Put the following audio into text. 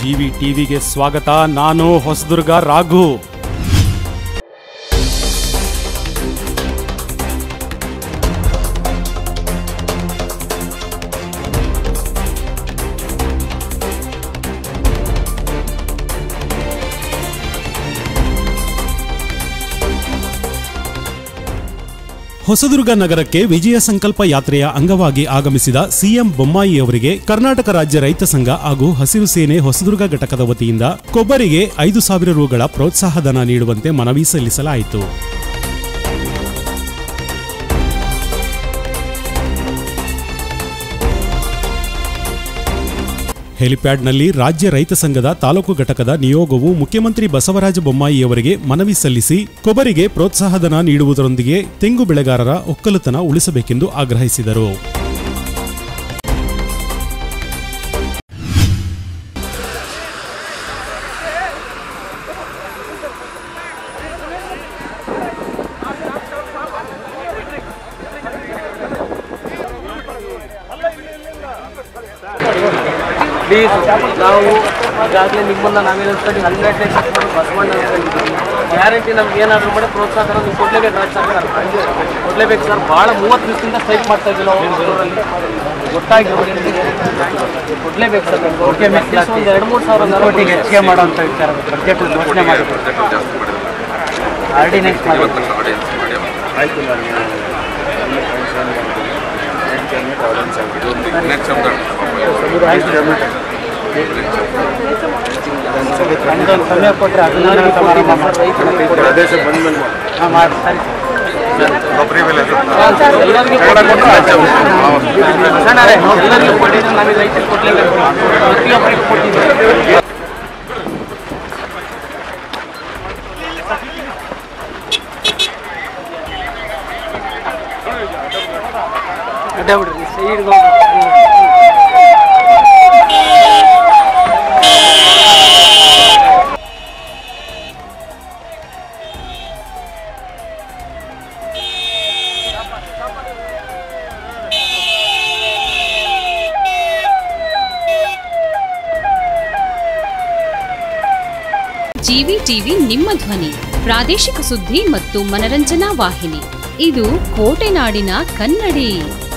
GV ಟಿವಿಗೆ ಸ್ವಾಗತ. ನಾನು ಹೊಸದುರ್ಗ ರಾಘು. ಹೊಸದುರ್ಗ ನಗರಕ್ಕೆ ವಿಜಯ ಸಂಕಲ್ಪ ಯಾತ್ರೆಯ ಅಂಗವಾಗಿ ಆಗಮಿಸಿದ ಸಿಎಂ ಬೊಮ್ಮಾಯಿ ಅವರಿಗೆ ಕರ್ನಾಟಕ ರಾಜ್ಯ ರೈತ ಸಂಘ ಹಾಗೂ ಹಸಿರು ಸೇನೆ ಹೊಸದುರ್ಗ ಘಟಕದ ವತಿಯಿಂದ ಕೊಬ್ಬರಿಗೆ 5,000 ರುಗಳ ಪ್ರೋತ್ಸಾಹಧನ ನೀಡುವಂತೆ ಮನವಿ ಸಲ್ಲಿಸಲಾಯಿತು. ಹೆಲಿಪ್ಯಾಡ್ನಲ್ಲಿ ರಾಜ್ಯ ರೈತ ಸಂಘದ ತಾಲೂಕು ಘಟಕದ ನಿಯೋಗವು ಮುಖ್ಯಮಂತ್ರಿ ಬಸವರಾಜ ಬೊಮ್ಮಾಯಿಯವರಿಗೆ ಮನವಿ ಸಲ್ಲಿಸಿ ಕೊಬ್ಬರಿಗೆ ಪ್ರೋತ್ಸಾಹಧನ ನೀಡುವುದರೊಂದಿಗೆ ತೆಂಗು ಬೆಳೆಗಾರರ ಒಕ್ಕಲುತನ ಉಳಿಸಬೇಕೆಂದು ಆಗ್ರಹಿಸಿದರು. ಪ್ಲೀಸ್, ನಾವು ಈಗಾಗಲೇ ನಿಮ್ಮನ್ನು ನಾವೇನು 100% ಬಸವಣ್ಣ ಗ್ಯಾರಂಟಿ ನಮ್ಗೆ ಏನಾದರೂ ಮಾಡಿ ಪ್ರೋತ್ಸಾಹ ನೀವು ಕೊಡಲೇಬೇಕು. ರಾಜ್ಯ ಸರ್ಕಾರ ಕೊಡಲೇಬೇಕು ಸರ್. ಭಾಳ 30 ದಿವಸದಿಂದ ಸ್ಟ್ರೈಕ್ ಮಾಡ್ತಾ ಇದ್ದೀವಿ ನಾವು ಗೊತ್ತಾಗಿ ಕೊಡಲೇಬೇಕು ಸರ್. ಒಂದು 2-3 ಸಾವಿರ ಕೋಟಿಗೆ ಹೆಚ್ಚಿಗೆ ಮಾಡುವಂಥ ವಿಚಾರ ಬಜೆಟ್ ಘೋಷಣೆ ಮಾಡಿ ಆರ್ಡಿನೆನ್ಸ್ ಮಾಡಿ ಸಮಯ ಕೊಟ್ಟರೆ ಪ್ರದೇಶ ಬಂದ್ಮೇಲೆ ಮಾಡಿ ಸರಿ ಎಲ್ಲರಿಗೂ ಕೊಟ್ಟಿದ್ದು ನಮಗೆ ರೈತರಿಗೆ ಕೊಡಲೇಬೇಕು. ಪ್ರತಿಯೊಬ್ಬರಿಗೆ ಕೊಟ್ಟಿದ್ದೀವಿ. ಅಡ್ಡ ಬಿಡ್ರಿ ಸೈಡ್ಗೆ ಜಿವಿ ಟಿವಿ ನಿಮ್ಮ ಧ್ವನಿ, ಪ್ರಾದೇಶಿಕ ಸುದ್ದಿ ಮತ್ತು ಮನರಂಜನಾ ವಾಹಿನಿ. ಇದು ಕೋಟೆನಾಡಿನ ಕನ್ನಡಿ.